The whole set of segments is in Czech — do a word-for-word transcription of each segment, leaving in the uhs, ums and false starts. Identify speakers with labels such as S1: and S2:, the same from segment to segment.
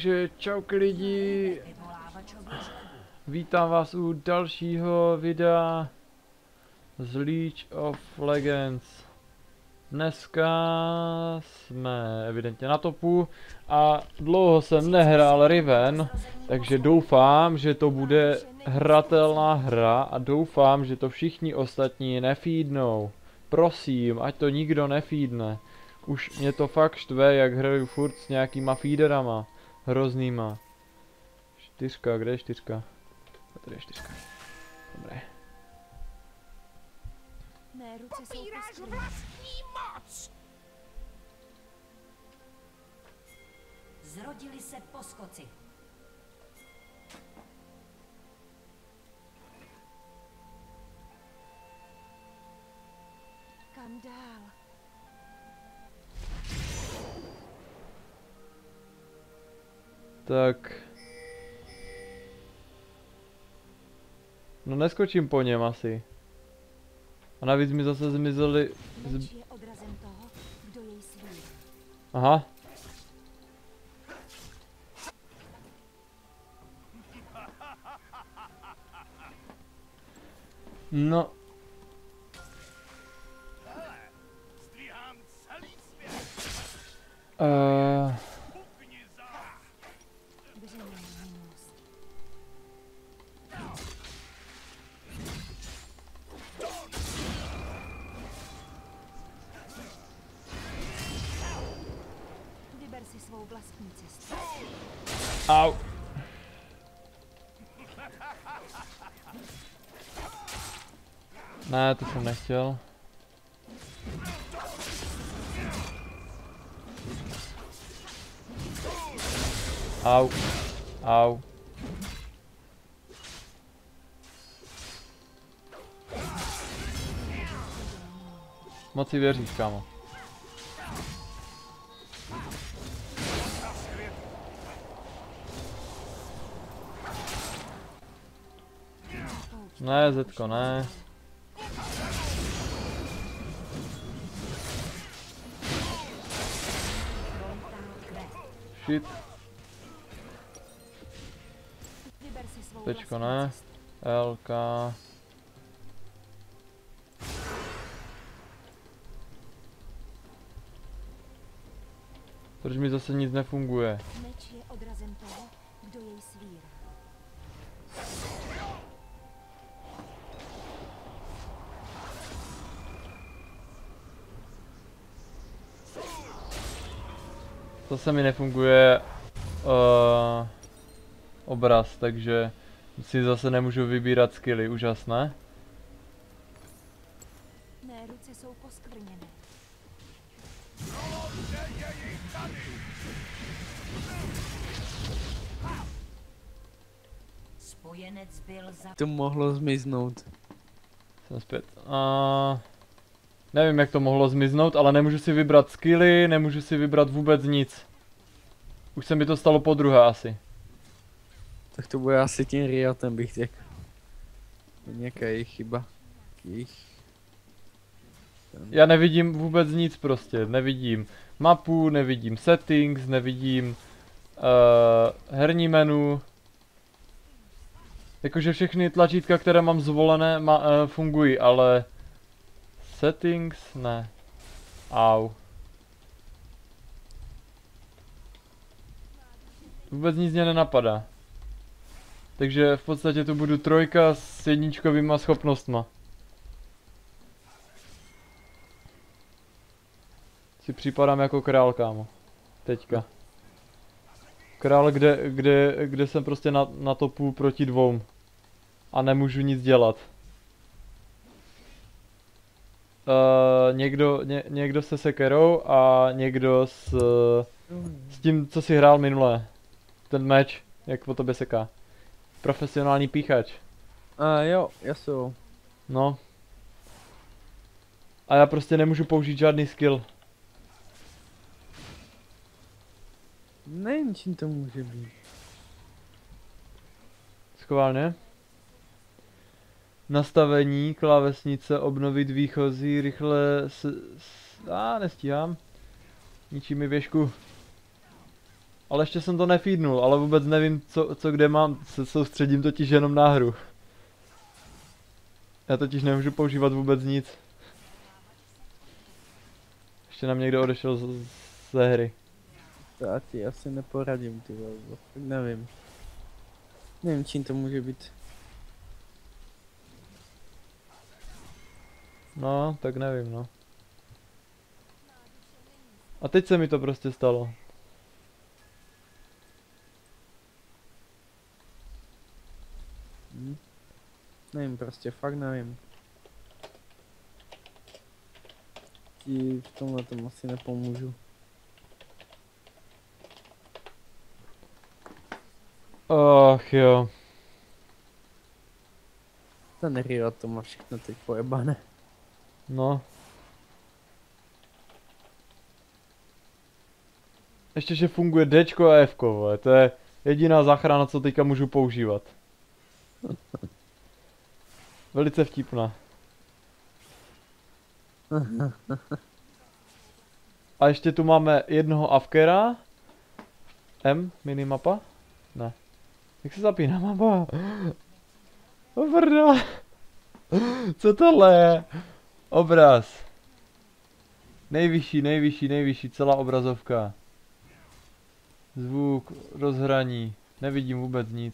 S1: Takže čauky lidi, vítám vás u dalšího videa z League of Legends. Dneska jsme evidentně na topu a dlouho jsem nehrál Riven, takže doufám, že to bude hratelná hra a doufám, že to všichni ostatní nefeednou. Prosím, ať to nikdo nefeedne. Už mě to fakt štve, jak hraju furt s nějakýma feederama. Hroznýma. Čtyřka, kde je čtyřka? A tady je čtyřka. Dobré.
S2: Mé ruce jsou vlastní moc. Zrodili se poskoci. Kam dál?
S1: Tak. No neskočím po něm asi. A navíc mi zase zmizely... Z...
S2: Je odrazem toho, kdo jej svírá.
S1: Aha. No. Uh...
S2: Vyber si svou vlastní cestu.
S1: Au. Ne, to jsem nechtěl. Au. Au. Moc si věříš, kámo. Ne, Zetko, ne. Shit. Tečko, ne. L K. Proč mi zase nic nefunguje?
S2: Meč je odrazem toho, kdo jej svírá.
S1: Zase mi nefunguje uh, obraz, takže si zase nemůžu vybírat skilly, úžasné.
S2: Mé ruce jsou poskvrněné. Spojenec byl za...
S3: To mohlo zmiznout.
S1: Jsem zpět. Uh, nevím, jak to mohlo zmiznout, ale nemůžu si vybrat skilly, nemůžu si vybrat vůbec nic. Už se mi to stalo po druhé asi.
S3: Tak to bude asi tím Riotem, bych řekl. Nějaká jejich chyba. Jejich...
S1: Já nevidím vůbec nic prostě, nevidím mapu, nevidím settings, nevidím uh, herní menu. Jakože všechny tlačítka, které mám zvolené, ma, uh, fungují, ale settings ne. Au. Vůbec nic mě nenapadá. Takže v podstatě tu budu trojka s jedničkovýma schopnostma. Si připadám jako král, kámo. Teďka. Král, kde, kde, kde jsem prostě na, na topu proti dvou. A nemůžu nic dělat. Uh, někdo, ně, někdo se sekerou a někdo s, s tím, co si hrál minule. Ten meč, jak po tobě seká. Profesionální píchač.
S3: A jo, jasou.
S1: No. A já prostě nemůžu použít žádný skill.
S3: Nevím, čím to může být.
S1: Schválně. Nastavení, klávesnice, obnovit výchozí, rychle s... s a, nestíhám. Ničí mi věžku. Ale ještě jsem to nefeednul, ale vůbec nevím, co, co kde mám, se soustředím totiž jenom na hru. Já totiž nemůžu používat vůbec nic. Ještě nám někdo odešel z, ze hry.
S3: To já ti asi neporadím, ty vole, fakt nevím. Nevím, čím to může být.
S1: No, tak nevím, no. A teď se mi to prostě stalo.
S3: Hm. Nevím, prostě fakt nevím. Ti v tomhle tom asi nepomůžu.
S1: Ach jo.
S3: Ten Rio to má všechno teď pojebané.
S1: No. Ještě, že funguje Dčko a Fko, vole. To je jediná záchrana, co teďka můžu používat. Velice vtipná. A ještě tu máme jednoho Avkera. M, minimapa? Ne. Jak se zapíná mapa? Obrda. Co tohle je? Obraz. Nejvyšší, nejvyšší, nejvyšší, celá obrazovka. Zvuk, rozhraní. Nevidím vůbec nic.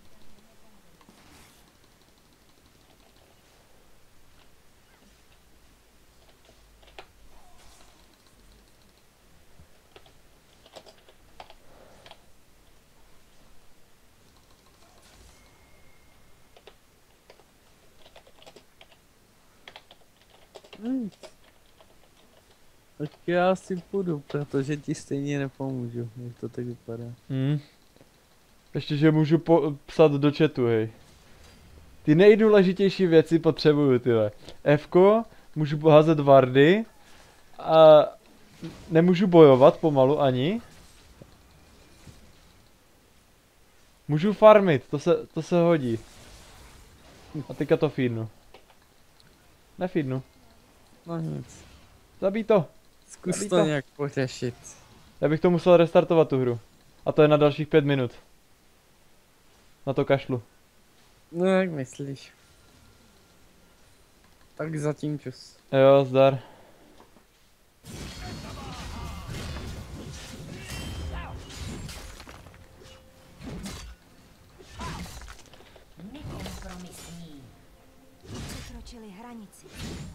S3: Hmm. Tak já si půjdu, protože ti stejně nepomůžu, jak to tak vypadá.
S1: Hmm. Ještě, že můžu po psat do chatu, hej. Ty nejdůležitější věci potřebuju, tyhle. Fko, můžu poházet vardy. A nemůžu bojovat pomalu ani. Můžu farmit, to se, to se hodí. A teďka to feednu. Nefeednu.
S3: No nic.
S1: Zabij to.
S3: Zkus
S1: Zabij
S3: to
S1: to.
S3: nějak pořešit.
S1: Já bych to musel restartovat tu hru. A to je na dalších pět minut. Na to kašlu.
S3: No jak myslíš? Tak zatím čus.
S1: Jo, zdar.
S2: Nekompromisní. Překročili hranici.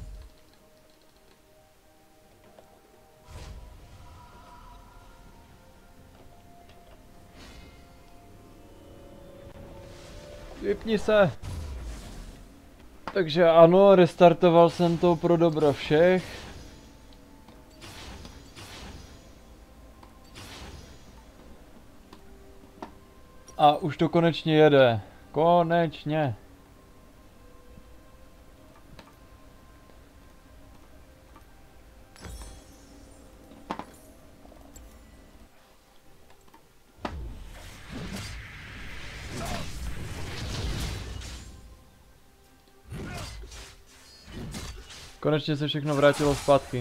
S1: Vypni se. Takže ano, restartoval jsem to pro dobro všech. A už to konečně jede. Konečně. Konečně se všechno vrátilo zpátky.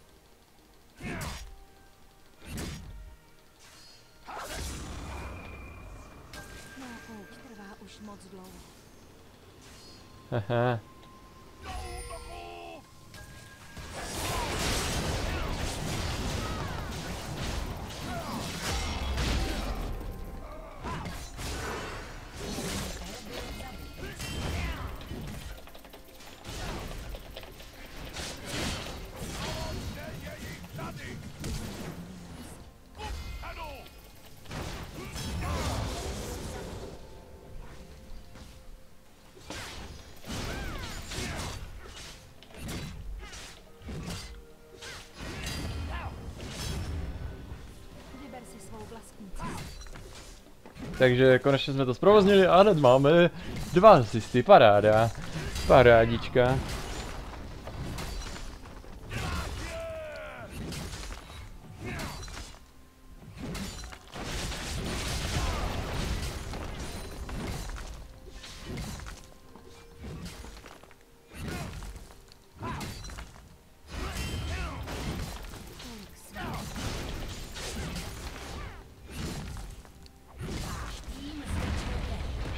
S2: Má pouť trvá už moc dlouho.
S1: Hehe.
S2: Vyber si svou vlastní cestu.
S1: Takže konečně jsme to zprovoznili a hned máme dva asisty, paráda. Parádička.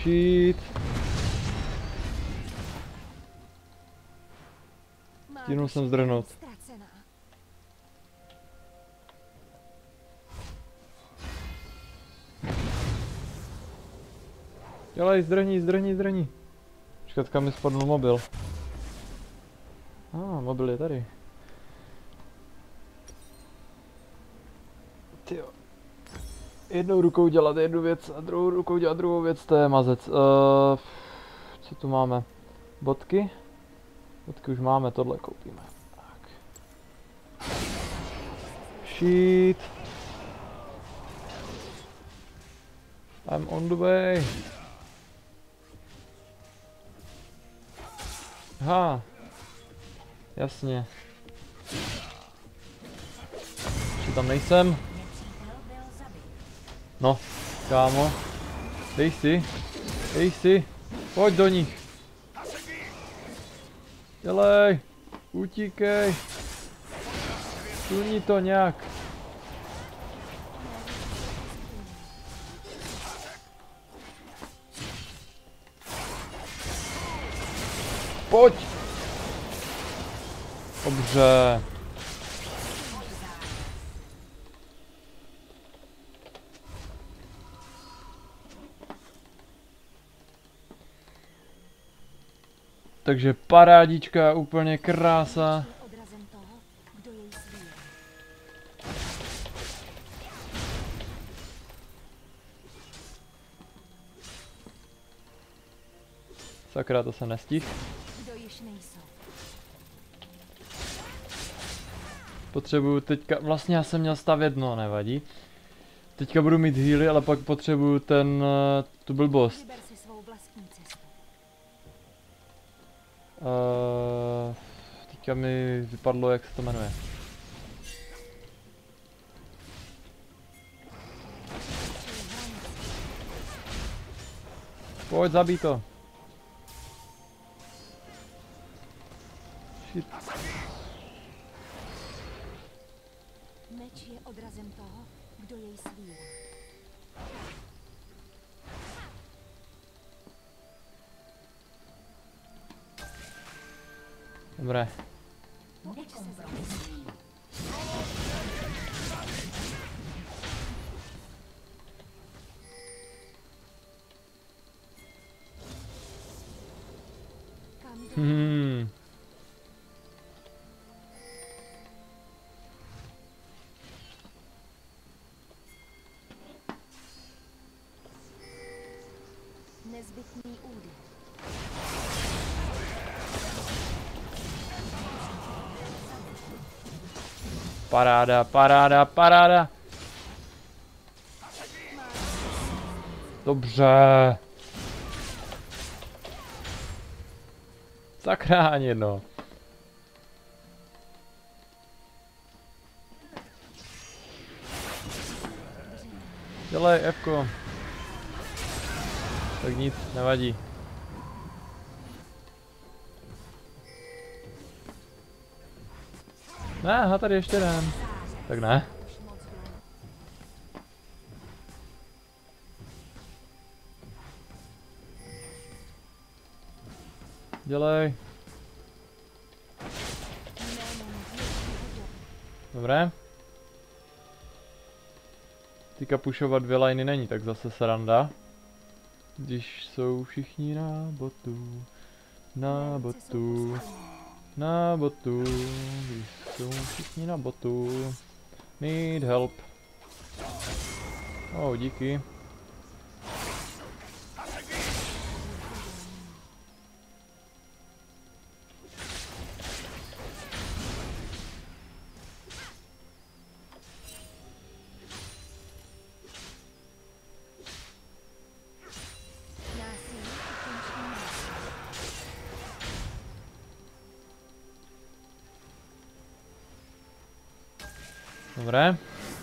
S1: Shit. Stihnul jsem zdrhnout. Dělej, zdrhni, zdrhni, zdrhni. Počkat, kam mi spadnul mobil. A, ah, mobil je tady. Tyjo. Jednou rukou dělat jednu věc a druhou rukou dělat druhou věc, to je mazec. Uh, co tu máme? Bodky? Bodky už máme, tohle koupíme. Tak. Shit. I'm on the way. Ha. Jasně. Ještě tam nejsem. No, kámo. Dej si. Dej si. Pojď do nich. Dělej. Utíkej. Tuní to nějak. Pojď. Dobře. Takže parádička, úplně krása. Sakra, to se nestih. Potřebuju teďka, vlastně já jsem měl stavět, no nevadí. Teďka budu mít healy, ale pak potřebuju ten, tu blbost. Uh, teďka mi vypadlo, jak se to jmenuje. Pojď, zabij to. Shit.
S2: Meč je odrazem toho, kdo jej svírá.
S1: Dobré. Hmm.
S2: Nezbytný úder.
S1: Paráda, paráda, paráda. Dobře. Zachrání jedno. Dělej, F-ko. Tak nic, nevadí. Ne, aha, tady ještě jeden. Tak ne. Dělej. Dobré. Teďka pušovat dvě liney není tak zase sranda. Když jsou všichni na botu. Na botu. Na botu. Když jsou všichni na botu. Need help. Oh, díky. Dobré.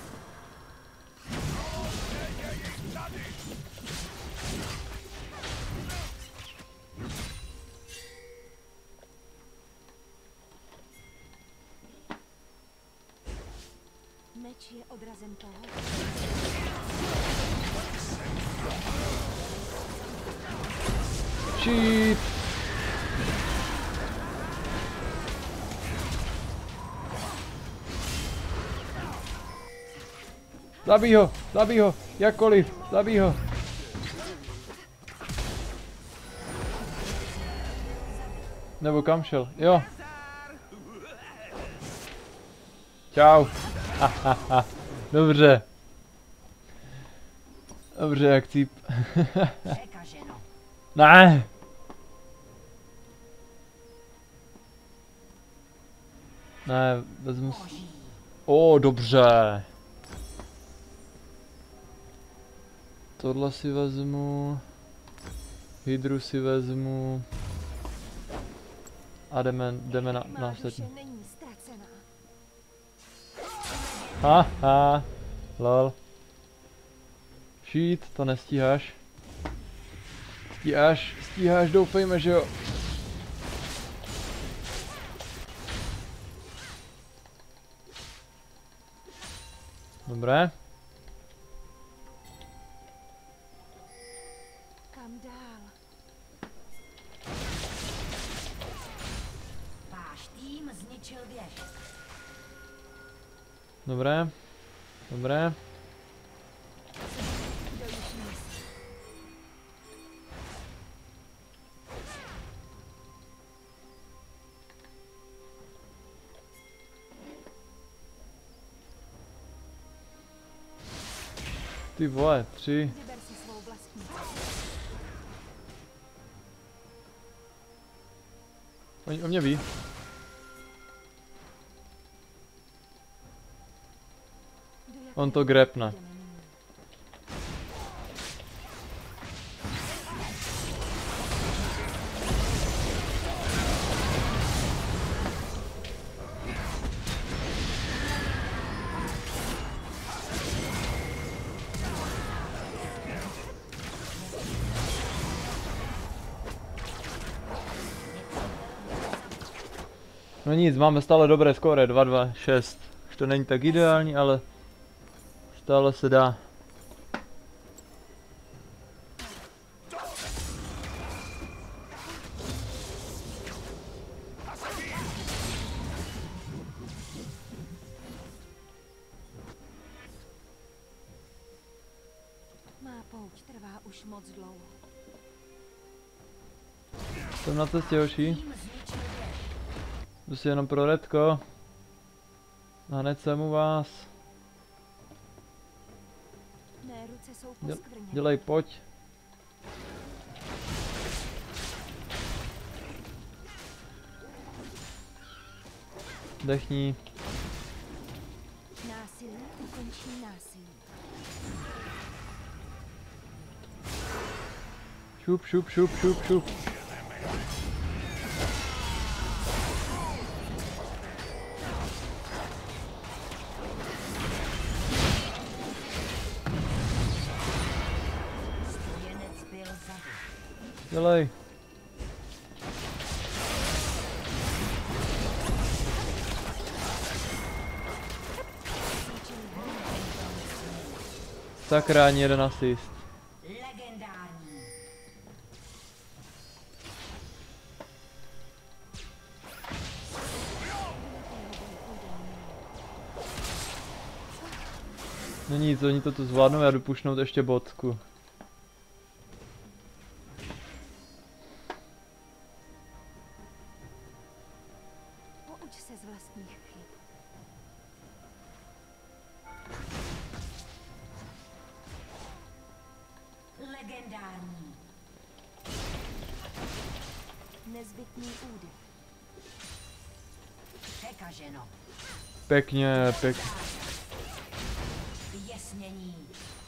S2: Meč je odrazem toho.
S1: Shit. Zabij ho, zabij ho, jakkoliv, zabij ho. Nebo kam šel, jo. Čau. Dobře. Dobře, jak cíp. Ne. Ne, vezmu si... O, dobře. Tohle si vezmu. Hydru si vezmu. A jdeme, jdeme na následně. Haha, lol. Shit, to nestíháš. Stíháš, stíháš, doufejme, že jo. Dobré.
S2: Kam dál?
S4: Váš tým zničil věž.
S1: Dobré. Dobré.
S2: Kdo již myslí?
S1: Ty vole, tři.
S2: Vyber si svou vlastní.
S1: Oni o mě ví.
S2: Do jaké
S1: On to grepne.
S2: jdeme nyní?
S1: No nic, máme stále dobré skóre, dva dva šest. Už to není tak ideální, ale stále se dá.
S2: Má pouť trvá už moc dlouho.
S1: Jsem na cestě, hoší.
S4: Tým zničil věž.
S1: Jdu si jenom pro redko. A hned jsem u vás.
S2: Mé ruce jsou
S1: Děl,
S2: poskvrněné.
S1: dělej, pojď. Dechni.
S2: Násilí ukončí násilí.
S1: Šup, šup, šup, šup, šup.
S4: Spojenec byl zabit.
S1: Dělej. Sakra, ani jeden asist.
S4: Legendární.
S1: No nic, oni to tu zvládnou, já jdu pušnout ještě bodku.
S2: Pouč se z vlastních chyb.
S4: Legendární.
S2: Nezbytný údech.
S4: Překaženo.
S1: Pěkně, pěkně.
S4: Vyjasnění.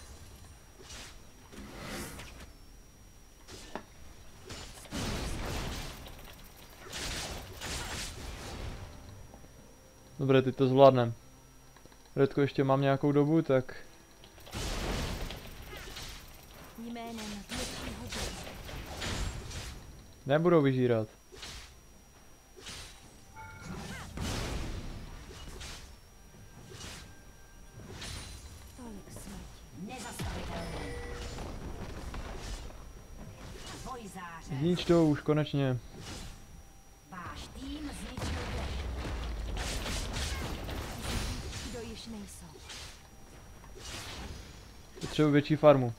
S1: Dobré, teď to zvládnem. Redko ještě mám nějakou dobu, tak...
S2: Jménem většího boha.
S1: Nebudou vyžírat.
S2: Tolik smrti.
S4: Nezastavitelný.
S1: Znič to už konečně.
S4: Váš tým zničil dešť.
S2: Kdo již nejsou.
S1: Potřebuji větší farmu.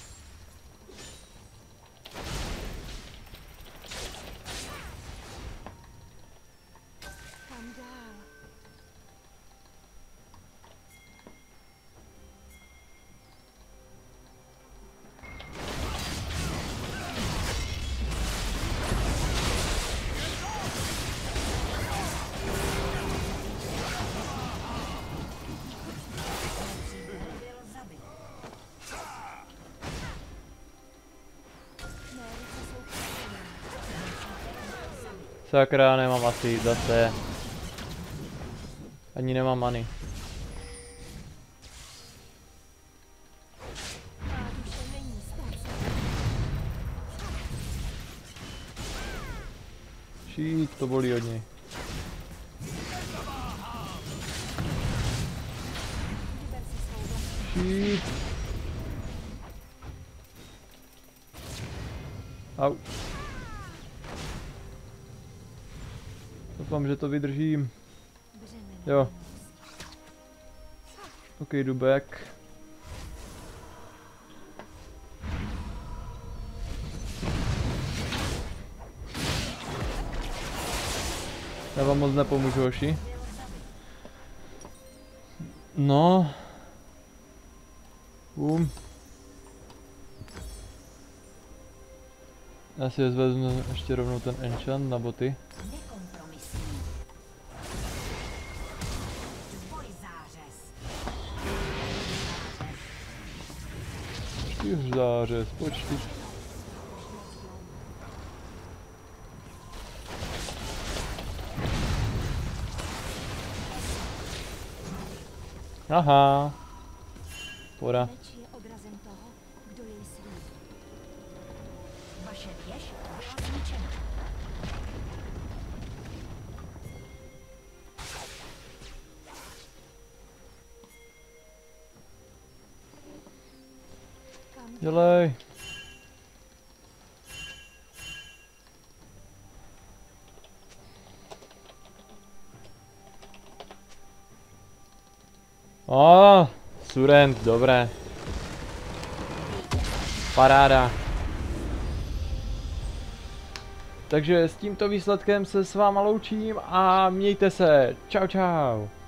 S2: Kam dál?
S4: Byl zabit.
S2: Mé ruce jsou chráněné.
S1: Sakra, nemám asi zase. Ani nemám many.
S2: Má duše není ztracena.
S1: Šít, to bolí hodně.
S2: Vyber si svou vlast.
S1: Šít. Au. Doufám, že to vydržím.
S2: Břemeno
S1: Jo.
S2: nenosí.
S1: Ok, jdu back. Já vám moc nepomůžu, hoši. No. Bum. Já si vezmu ještě rovnou ten enchant na boty.
S4: Nekompromisní. Dvojzářez.
S1: Čtyřzářez, počty. Aha. Pora.
S2: Meč je odrazem toho, kdo jej svý.
S4: Vaše věž byla zničena.
S2: Kam dál?
S1: Dělej. O, Surent, dobré. Paráda. Takže s tímto výsledkem se s váma loučím a mějte se. Čau, čau.